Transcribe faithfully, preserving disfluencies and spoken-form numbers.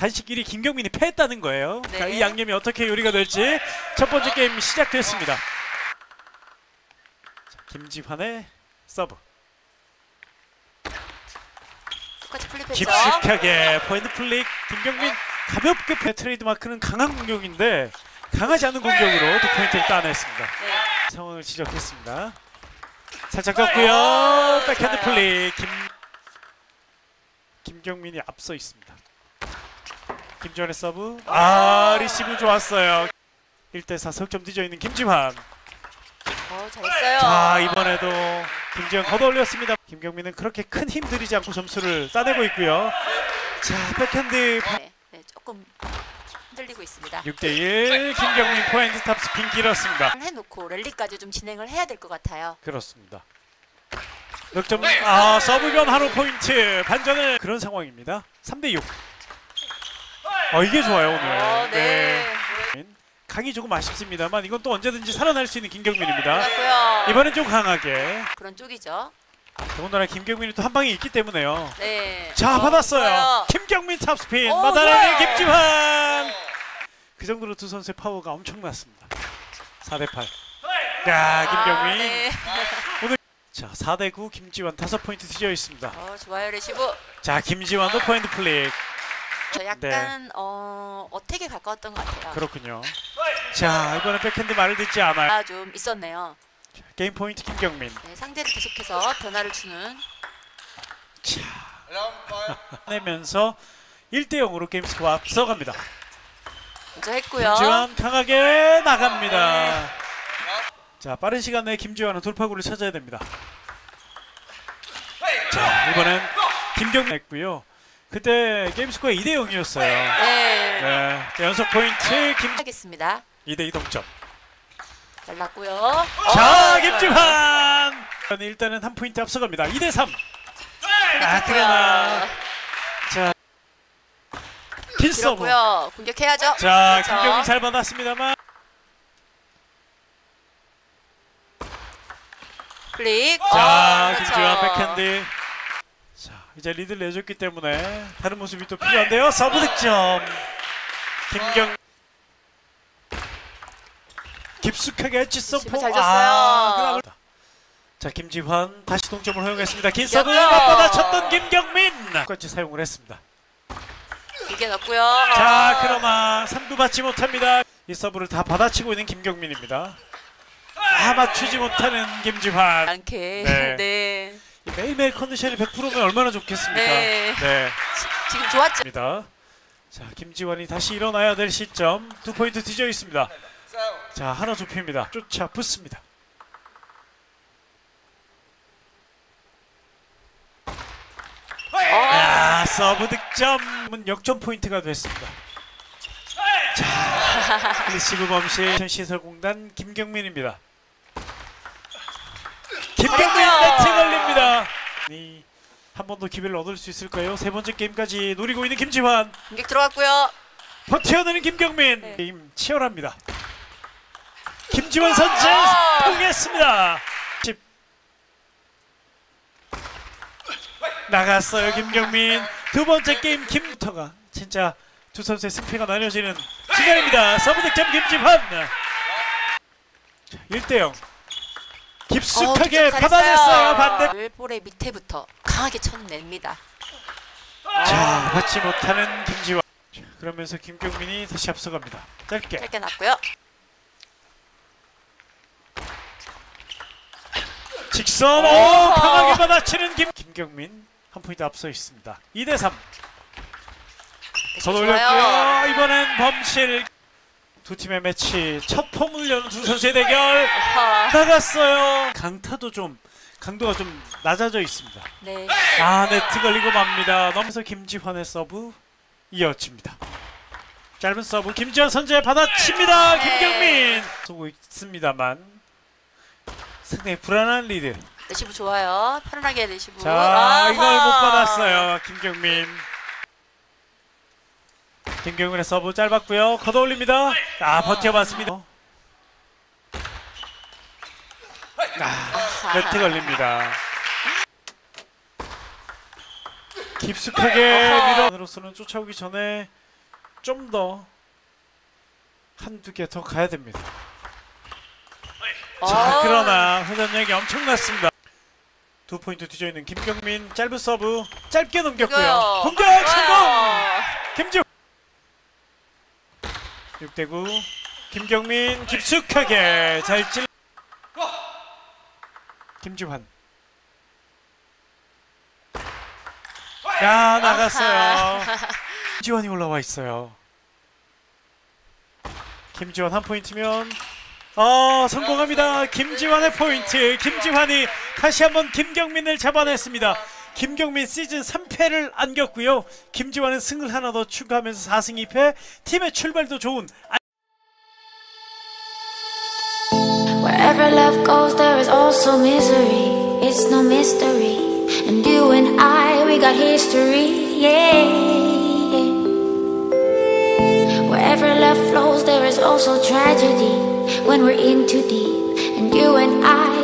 단식 일 위 김경민이 패했다는 거예요. 네. 자, 이 양념이 어떻게 요리가 될지 첫 번째 게임 시작됐습니다. 자, 김지환의 서브. 똑같이 플립했죠. 깊숙하게 포핸드 플릭. 김경민 가볍게 패. 트레이드 마크는 강한 공격인데 강하지 않은 공격으로 두 포인트를 따냈습니다. 네. 상황을 지적했습니다. 살짝 떴고요. 백핸드 플릭. 김 김경민이 앞서 있습니다. 김지환의 서브. 아, 리시브 좋았어요. 일 대 사 석점 뒤져 있는 김지환. 어, 잘했어요. 자, 이번에도 김지환 걷어올렸습니다. 김경민은 그렇게 큰 힘 들이지 않고 점수를 따내고 있고요. 자, 백핸드. 네, 네, 조금 흔들리고 있습니다. 육 대 일. 김경민 포핸드 탑스핀 길었습니다. 해놓고 랠리까지 좀 진행을 해야 될 것 같아요. 그렇습니다. 득점. 아, 서브 변 한호 포인트. 반전을 그런 상황입니다. 삼 대 육. 어, 이게 좋아요 오늘. 어, 네. 네. 강이 조금 아쉽습니다만 이건 또 언제든지 살아날 수 있는 김경민입니다. 그렇고요. 이번엔 좀 강하게. 그런 쪽이죠. 더군다나 김경민이 또 한 방이 있기 때문에요. 네. 자, 어, 받았어요. 좋아요. 김경민 탑스핀 오, 받아내는 좋아요. 김지환. 그 정도로 두 선수의 파워가 엄청났습니다. 사 대 팔. 야, 김경민. 아, 네. 오늘 자, 사 대 구. 김지환 다섯 포인트 뒤져 있습니다. 어, 좋아요 레시브. 자, 김지환도 포핸드 플릭. 저 약간 어 어택에 가까웠던 것 같아요. 그렇군요. 자, 이번에 백핸드 말을 듣지 않아요. 아, 좀 있었네요. 자, 게임 포인트 김경민. 네, 상대를 계속해서 변화를 주는. 자, 내면서 일 대 영으로 게임 스코어 앞서갑니다. 먼저 했고요. 김지환 강하게 나갑니다. 자, 빠른 시간 내에 김지환은 돌파구를 찾아야 됩니다. 자, 이번엔 김경민 했고요. 그때 게임 스코어 이 대 영이었어요. 네. 네, 자, 연속 포인트 김. 하겠습니다. 이 대 이 동점. 잘났고요. 자, 어, 김지환. 일단은 한 포인트 앞서갑니다. 이 대 삼. 아, 그러나 자, 긴 서브. 길었고요. 공격해야죠. 자, 그렇죠. 김경민 잘 받았습니다만. 클릭. 자, 어, 김지환 그렇죠. 백핸드. 자, 이제 리드를 내줬기 때문에 다른 모습이 또 필요한데요. 서브 득점. 김경. 깊숙하게 엣지 서브. 잘 줬어요. 그다음에 자, 김지환 다시 동점을 허용했습니다. 긴 서브 이겼죠. 맞받아쳤던 김경민. 똑같이 사용을 했습니다. 이게 넣고요. 자, 어. 그러나 삼 두 받지 못합니다. 이 서브를 다 받아치고 있는 김경민입니다. 다 맞추지 못하는 김지환. 않게. 네. 네. 매일매일 컨디션이 백 퍼센트면 얼마나 좋겠습니까? 네. 네. 지금 좋았죠. 입니다. 자, 김지환이 다시 일어나야 될 시점. 두 포인트 뒤져 있습니다. 자, 하나 좁힙니다. 쫓아 붙습니다. 야, 서브 득점은 역전 포인트가 됐습니다. 자, 리시브 범실 시설공단 김경민입니다. 김경민 네트 걸립니다. 이, 한 번 더 기회를 얻을 수 있을까요? 세 번째 게임까지 노리고 있는 김지환. 공격 들어갔고요. 버텨내는 김경민. 네. 게임 치열합니다. 김지환 선제 아! 통했습니다. 십. 나갔어요 김경민. 두 번째 게임 김부터가 진짜 두 선수의 승패가 나뉘어지는 시간입니다. 서브 득점 김지환. 자, 일 대 영. 깊숙하게 어, 받아냈어요. 반대. 볼의 밑에부터 강하게 쳐냅니다. 자, 받지 못하는 김지환. 자, 그러면서 김경민이 다시 앞서갑니다. 짧게. 짧게 났고요. 직선. 오, 오! 강하게 받아치는 김 김경민. 한 포인트 앞서 있습니다. 이 대 삼. 더 올렸고요. 이번엔 범실. 두 팀의 매치 첫 폼을 여는 두 선수의 대결. 아하. 나갔어요. 강타도 좀 강도가 좀 낮아져 있습니다. 네. 아, 네트 걸리고 맙니다. 넘어서 김지환의 서브 이어집니다. 짧은 서브 김지환 선제 받아칩니다. 네. 김경민 쏘고 있습니다만 상당히 불안한 리드. 레시브 좋아요. 편안하게 레시브. 자, 아하. 이걸 못 받았어요. 김경민. 김경민의 서브 짧았고요. 걷어올립니다. 아, 버텨봤습니다. 아, 네트 걸립니다. 깊숙하게 밀어. 으로서는 쫓아오기 전에 좀 더 한두 개 더 가야 됩니다. 자, 아. 그러나 회전력이 엄청났습니다. 두 포인트 뒤져 있는 김경민 짧은 서브 짧게 넘겼고요. 이거요. 공격 좋아요. 성공. 김지환 육 대 구. 김경민 깊숙하게 잘 찔. 김지환. 야, 나갔어요. 김지환이 올라와 있어요. 김지환 한 포인트면 어 성공합니다. 김지환의 포인트. 김지환이 다시 한번 김경민을 잡아냈습니다. 김경민 시즌 삼 패를 안겼고요. 김지환은 승을 하나 더 추가하면서 사 승 이 패. 팀의 출발도 좋은. Wherever love goes, there is also misery. It's no mystery. And you and I, we got history. Yeah. Wherever love flows, there is also tragedy. When we're in too deep. And you and I,